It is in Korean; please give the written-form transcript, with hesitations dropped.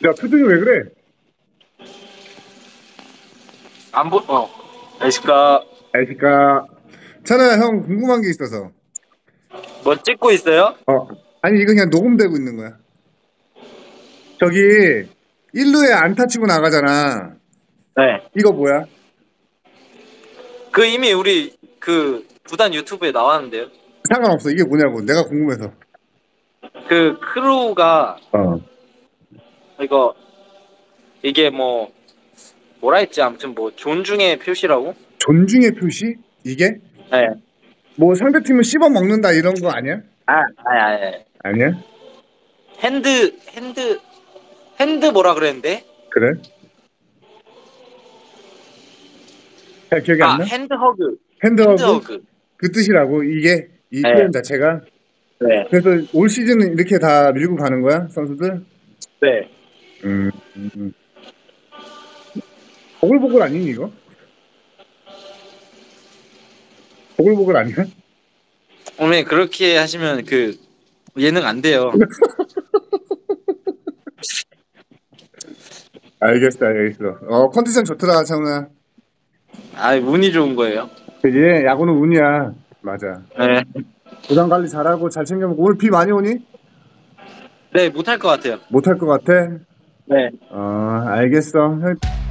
야, 표정이 왜 그래? 안녕하십니까. 알니까 찬아야, 형 궁금한 게 있어서. 뭐 찍고 있어요? 어, 아니 이거 그냥 녹음되고 있는 거야. 저기 1루에 안타 치고 나가잖아. 네. 이거 뭐야? 그 이미 우리 그 구단 유튜브에 나왔는데요. 상관없어. 이게 뭐냐고. 내가 궁금해서. 그 크루가 어. 이거 이게 뭐라 했지? 아무튼 뭐 존중의 표시라고? 존중의 표시? 이게? 네. 뭐 상대팀을 씹어 먹는다 이런 거 아니야? 아. 아니야? 핸드 뭐라 그랬는데? 그래? 잘 기억이 안 아, 나? 핸드허그. 핸드허그? 핸드허그. 그 뜻이라고 이게 이 네. 표현 자체가. 네. 그래서 올 시즌은 이렇게 다 밀고 가는 거야, 선수들? 네. 음. 음. 보글보글 아니니 이거? 보글보글 아니야? 오늘 그렇게 하시면 그 예능 안 돼요. 알겠어. 컨디션 좋더라, 창훈아. 아, 운이 좋은 거예요. 그지? 야구는 운이야. 맞아. 네. 부담 관리 잘하고 잘 챙겨 먹고. 오늘 비 많이 오니? 네, 못할 것 같아요. 못할 것 같아? 네. 알겠어.